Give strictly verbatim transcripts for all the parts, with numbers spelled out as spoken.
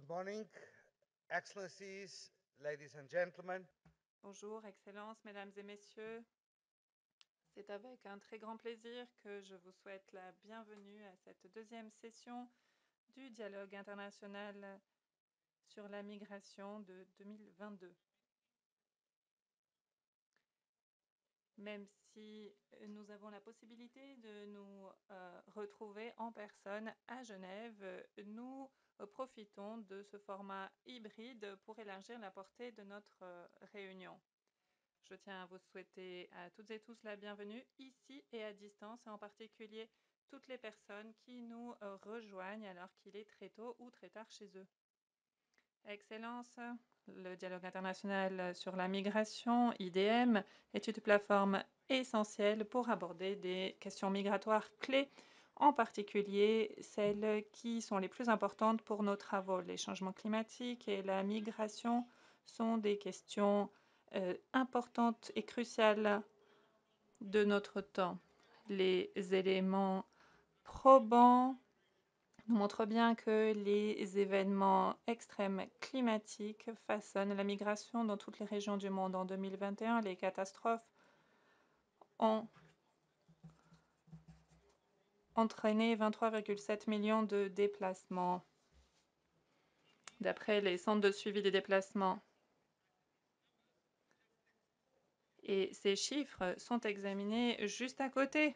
Good morning, Excellencies, ladies and gentlemen. Bonjour, Excellences, Mesdames et Messieurs. C'est avec un très grand plaisir que je vous souhaite la bienvenue à cette deuxième session du dialogue international sur la migration de deux mille vingt-deux. Même si nous avons la possibilité de nous euh, retrouver en personne à Genève, nous euh, profitons de ce format hybride pour élargir la portée de notre euh, réunion. Je tiens à vous souhaiter à toutes et tous la bienvenue ici et à distance, et en particulier toutes les personnes qui nous euh, rejoignent alors qu'il est très tôt ou très tard chez eux. Excellence, le dialogue international sur la migration, I D M, est une plateforme essentielle pour aborder des questions migratoires clés, en particulier celles qui sont les plus importantes pour nos travaux. Les changements climatiques et la migration sont des questions euh, importantes et cruciales de notre temps. Les éléments probants nous montrent bien que les événements extrêmes climatiques façonnent la migration dans toutes les régions du monde. En deux mille vingt et un, les catastrophes ont entraîné vingt-trois virgule sept millions de déplacements, d'après les centres de suivi des déplacements. Et ces chiffres sont examinés juste à côté.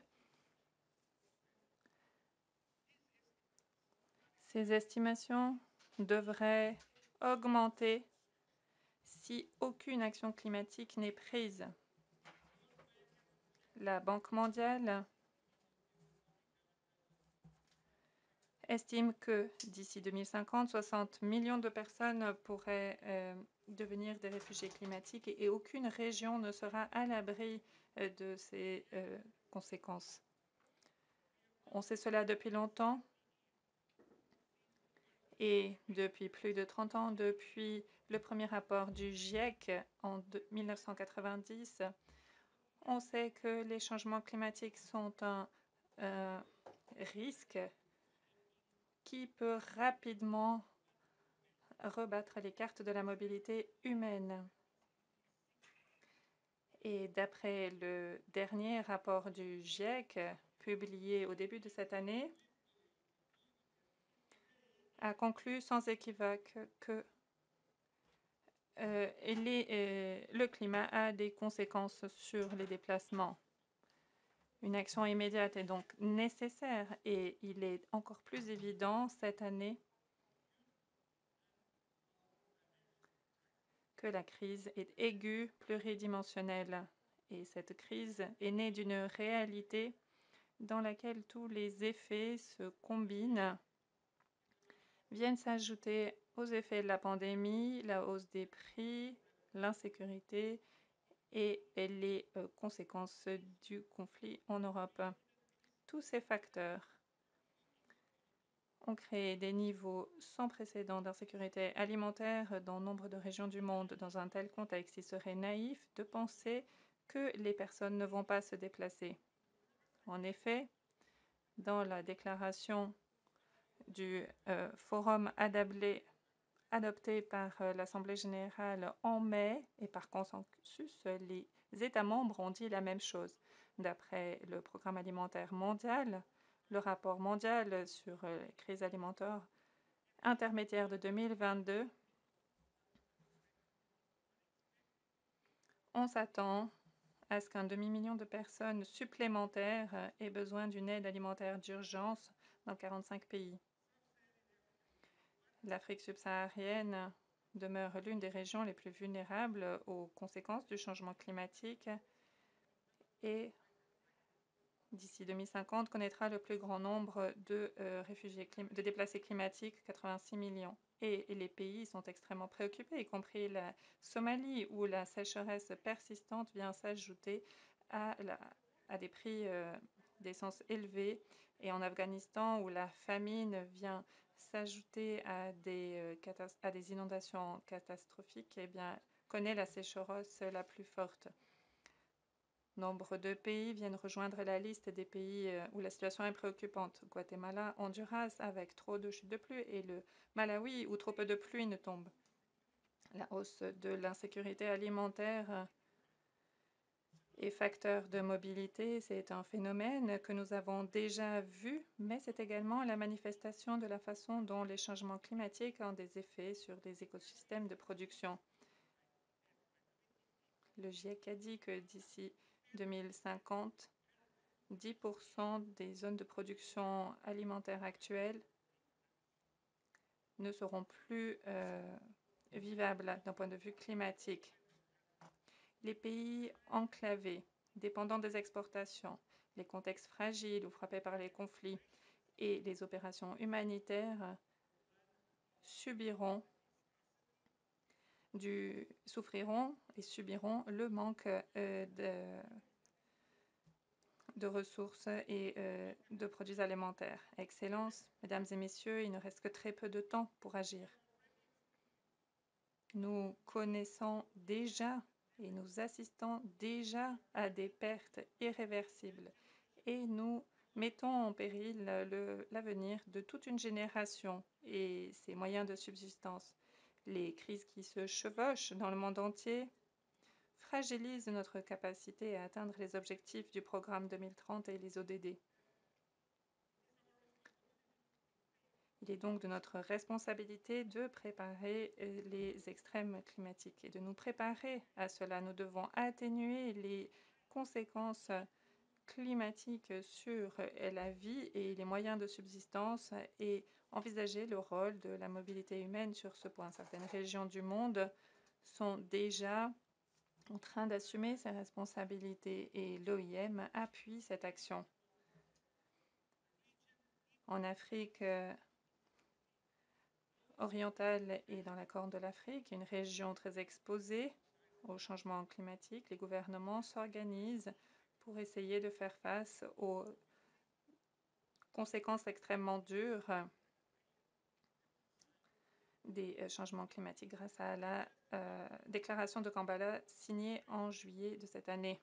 Ces estimations devraient augmenter si aucune action climatique n'est prise. La Banque mondiale estime que d'ici deux mille cinquante, soixante millions de personnes pourraient euh, devenir des réfugiés climatiques et, et aucune région ne sera à l'abri euh, de ces euh, conséquences. On sait cela depuis longtemps et depuis plus de trente ans, depuis le premier rapport du GIEC en mille neuf cent quatre-vingt-dix, on sait que les changements climatiques sont un euh, risque qui peut rapidement rebattre les cartes de la mobilité humaine. Et d'après le dernier rapport du GIEC, publié au début de cette année, a conclu sans équivoque que euh, les, euh, le climat a des conséquences sur les déplacements. Une action immédiate est donc nécessaire et il est encore plus évident cette année que la crise est aiguë, pluridimensionnelle. Et cette crise est née d'une réalité dans laquelle tous les effets se combinent, viennent s'ajouter aux effets de la pandémie, la hausse des prix, l'insécurité et les euh, conséquences du conflit en Europe. Tous ces facteurs ont créé des niveaux sans précédent d'insécurité alimentaire dans nombre de régions du monde. Dans un tel contexte, il serait naïf de penser que les personnes ne vont pas se déplacer. En effet, dans la déclaration du euh, forum adapté, adopté par euh, l'Assemblée générale en mai et par consensus, les États membres ont dit la même chose. D'après le Programme alimentaire mondial, le rapport mondial sur euh, les crises alimentaires intermédiaire de deux mille vingt-deux, on s'attend à ce qu'un demi-million de personnes supplémentaires aient besoin d'une aide alimentaire d'urgence dans quarante-cinq pays. L'Afrique subsaharienne demeure l'une des régions les plus vulnérables aux conséquences du changement climatique et d'ici deux mille cinquante connaîtra le plus grand nombre de euh, réfugiés de déplacés climatiques, quatre-vingt-six millions. Et, et les pays sont extrêmement préoccupés, y compris la Somalie, où la sécheresse persistante vient s'ajouter à, la, à des prix euh, d'essence élevés, et en Afghanistan, où la famine vient s'ajouter à, euh, à des inondations catastrophiques, eh bien, connaît la sécheresse la plus forte. Nombre de pays viennent rejoindre la liste des pays où la situation est préoccupante. Guatemala, Honduras avec trop de chutes de pluie et le Malawi où trop peu de pluie ne tombe. La hausse de l'insécurité alimentaire et facteur de mobilité, c'est un phénomène que nous avons déjà vu, mais c'est également la manifestation de la façon dont les changements climatiques ont des effets sur les écosystèmes de production. Le GIEC a dit que d'ici deux mille cinquante, dix pour cent des zones de production alimentaire actuelles ne seront plus euh, vivables d'un point de vue climatique. Les pays enclavés, dépendants des exportations, les contextes fragiles ou frappés par les conflits et les opérations humanitaires subiront du, souffriront et subiront le manque euh, de, de ressources et euh, de produits alimentaires. Excellences, Mesdames et Messieurs, il ne reste que très peu de temps pour agir. Nous connaissons déjà et nous assistons déjà à des pertes irréversibles et nous mettons en péril l'avenir de toute une génération et ses moyens de subsistance. Les crises qui se chevauchent dans le monde entier fragilisent notre capacité à atteindre les objectifs du programme deux mille trente et les O D D. Il est donc de notre responsabilité de préparer les extrêmes climatiques et de nous préparer à cela. Nous devons atténuer les conséquences climatiques sur la vie et les moyens de subsistance et envisager le rôle de la mobilité humaine sur ce point. Certaines régions du monde sont déjà en train d'assumer ces responsabilités et l'O I M appuie cette action. En Afrique orientale et dans la Corne de l'Afrique, une région très exposée au changement climatique, les gouvernements s'organisent pour essayer de faire face aux conséquences extrêmement dures des changements climatiques grâce à la euh, déclaration de Kampala signée en juillet de cette année.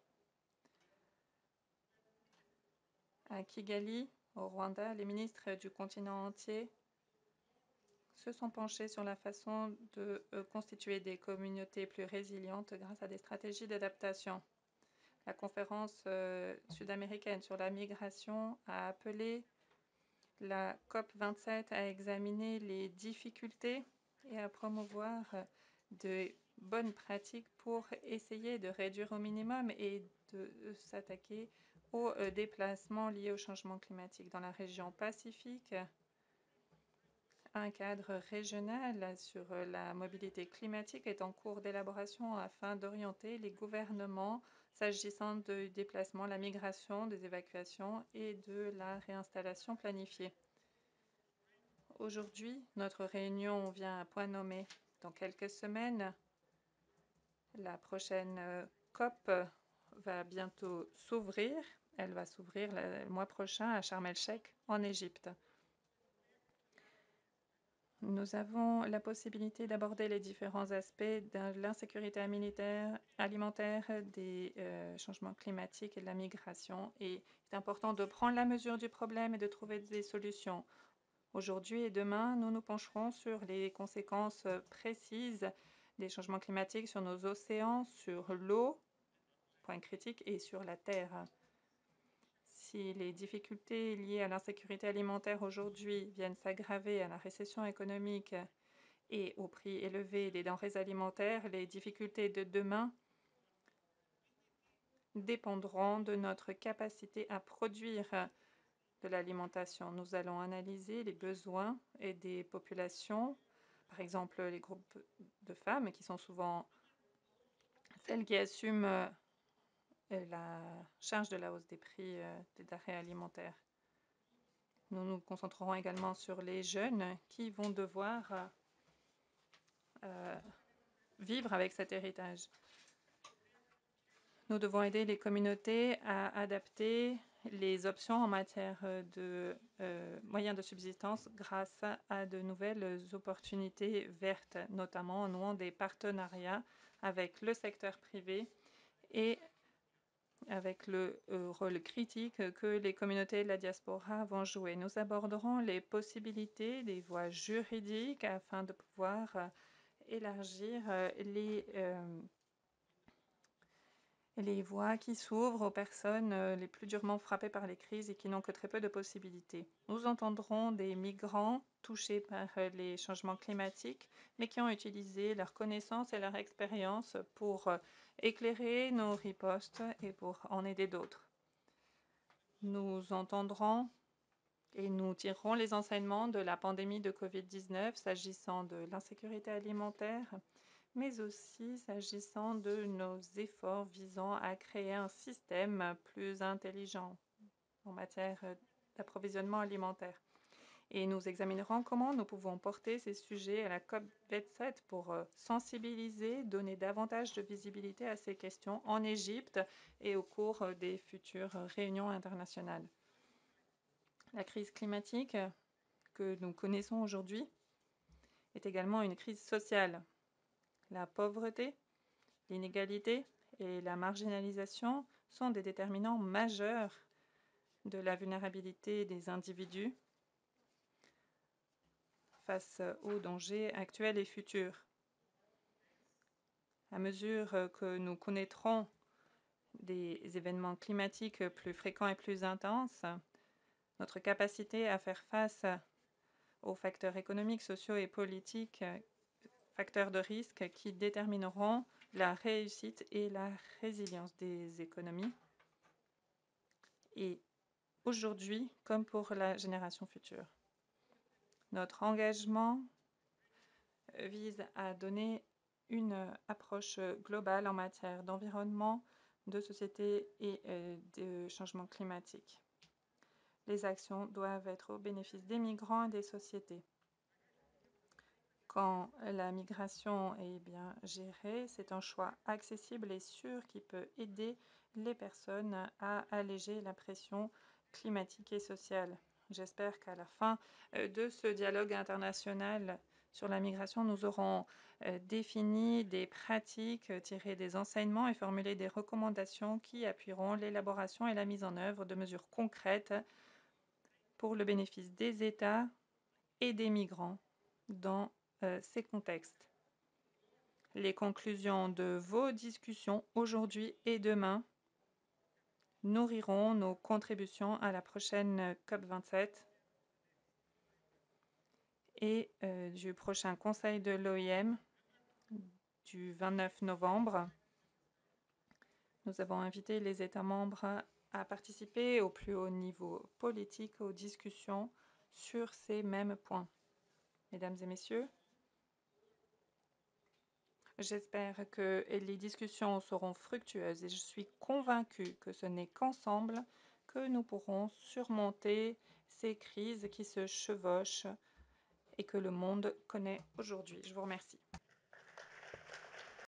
À Kigali, au Rwanda, les ministres du continent entier se sont penchés sur la façon de euh, constituer des communautés plus résilientes grâce à des stratégies d'adaptation. La conférence euh, sud-américaine sur la migration a appelé la COP vingt-sept à examiner les difficultés et à promouvoir de bonnes pratiques pour essayer de réduire au minimum et de s'attaquer aux déplacements liés au changement climatique. Dans la région Pacifique, un cadre régional sur la mobilité climatique est en cours d'élaboration afin d'orienter les gouvernements s'agissant du déplacement, la migration, des évacuations et de la réinstallation planifiée. Aujourd'hui, notre réunion vient à point nommé. Dans quelques semaines, la prochaine COP va bientôt s'ouvrir. Elle va s'ouvrir le mois prochain à Sharm el-Sheikh en Égypte. Nous avons la possibilité d'aborder les différents aspects de l'insécurité alimentaire, des euh, changements climatiques et de la migration. Et c'est important de prendre la mesure du problème et de trouver des solutions. Aujourd'hui et demain, nous nous pencherons sur les conséquences précises des changements climatiques sur nos océans, sur l'eau, point critique, et sur la terre. Si les difficultés liées à l'insécurité alimentaire aujourd'hui viennent s'aggraver à la récession économique et au prix élevé des denrées alimentaires, les difficultés de demain dépendront de notre capacité à produire de l'alimentation. Nous allons analyser les besoins et des populations, par exemple les groupes de femmes qui sont souvent celles qui assument la charge de la hausse des prix des denrées alimentaires. Nous nous concentrerons également sur les jeunes qui vont devoir euh, vivre avec cet héritage. Nous devons aider les communautés à adapter les options en matière de euh, moyens de subsistance grâce à de nouvelles opportunités vertes, notamment en nouant des partenariats avec le secteur privé et avec le euh, rôle critique que les communautés de la diaspora vont jouer. Nous aborderons les possibilités des voies juridiques afin de pouvoir euh, élargir euh, les, euh, les voies qui s'ouvrent aux personnes euh, les plus durement frappées par les crises et qui n'ont que très peu de possibilités. Nous entendrons des migrants touchés par euh, les changements climatiques, mais qui ont utilisé leurs connaissances et leur expérience pour euh, éclairer nos ripostes et pour en aider d'autres. Nous entendrons et nous tirerons les enseignements de la pandémie de covid dix-neuf s'agissant de l'insécurité alimentaire, mais aussi s'agissant de nos efforts visant à créer un système plus intelligent en matière d'approvisionnement alimentaire. Et nous examinerons comment nous pouvons porter ces sujets à la COP vingt-sept pour sensibiliser, donner davantage de visibilité à ces questions en Égypte et au cours des futures réunions internationales. La crise climatique que nous connaissons aujourd'hui est également une crise sociale. La pauvreté, l'inégalité et la marginalisation sont des déterminants majeurs de la vulnérabilité des individus face aux dangers actuels et futurs. À mesure que nous connaîtrons des événements climatiques plus fréquents et plus intenses, notre capacité à faire face aux facteurs économiques, sociaux et politiques, facteurs de risque qui détermineront la réussite et la résilience des économies, et aujourd'hui comme pour la génération future. Notre engagement vise à donner une approche globale en matière d'environnement, de société et de changement climatique. Les actions doivent être au bénéfice des migrants et des sociétés. Quand la migration est bien gérée, c'est un choix accessible et sûr qui peut aider les personnes à alléger la pression climatique et sociale. J'espère qu'à la fin de ce dialogue international sur la migration, nous aurons défini des pratiques, tiré des enseignements et formulé des recommandations qui appuieront l'élaboration et la mise en œuvre de mesures concrètes pour le bénéfice des États et des migrants dans euh, ces contextes. Les conclusions de vos discussions aujourd'hui et demain nourriront nos contributions à la prochaine COP vingt-sept et euh, du prochain Conseil de l'O I M du vingt-neuf novembre. Nous avons invité les États membres à participer au plus haut niveau politique aux discussions sur ces mêmes points. Mesdames et messieurs, j'espère que les discussions seront fructueuses et je suis convaincue que ce n'est qu'ensemble que nous pourrons surmonter ces crises qui se chevauchent et que le monde connaît aujourd'hui. Je vous remercie.